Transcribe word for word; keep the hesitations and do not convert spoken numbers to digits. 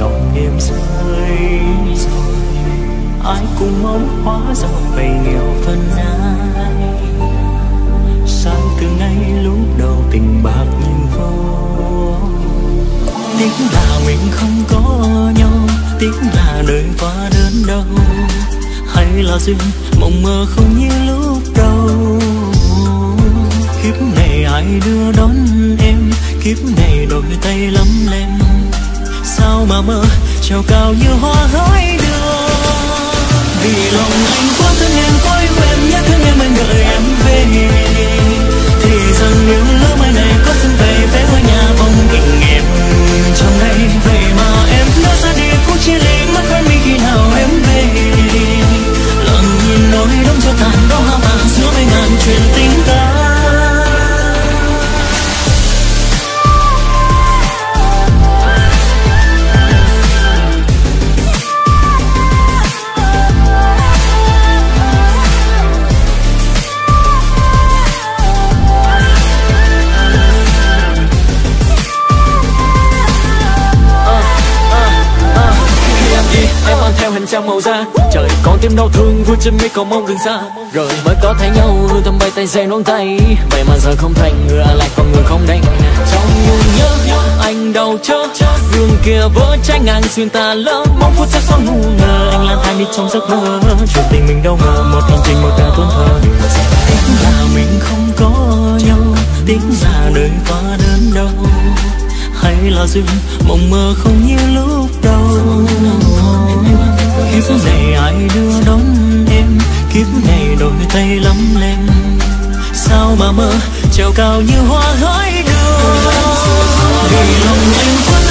ngọc đêm rơi rồi, ai cũng mong hóa ra về nghèo phân ai. Sao từ ngay lúc đầu tình bạc như vô, tiếc là mình không có nhau, tiếc là đời quá đớn đau, hay là duyên mộng mơ không như lúc đầu. Kiếp này ai đưa đón em, kiếp này đôi tay lắm lem, sao mà mơ treo cao như hoa hái đưa. Vì lòng anh quá thương em, quá yêu em, nhớ thương em anh đợi em về. Thì rằng nếu lỡ mai này có xin về, vé qua nhà bóng hình em trong đây. Vậy mà em lỡ ra đi phút chia ly, mất quên mi khi nào em về. Lặng nhìn nỗi đông cho tàn đó hoa vàng giữa mấy ngàn chuyện tình ta. Theo hình trang màu da trời còn tim đau thương, vui chân mi còn mong đừng xa. Rồi mới có thấy nhau hương thầm bay tay dây ngón tay, vậy mà giờ không thành người lại còn người không đành. Trong nhung nhớ anh đau chớ, gương kia vỡ trái ngang xuyên ta lỡ, mong phút chốc xong ngu ngờ anh lang thang đi trong giấc mơ. Chuyện tình mình đâu ngờ một hành trình một đời tuôn thơ. Tiếc là mình không có nhau, tiếc là đời quá đớn đau, hay là duyên mộng mơ không như lúc đầu. Kiếp này ai đưa đón em, kiếp này đôi tay lắm lem, sao mà mơ treo cao như hoa hái đưa. Vì lòng anh quá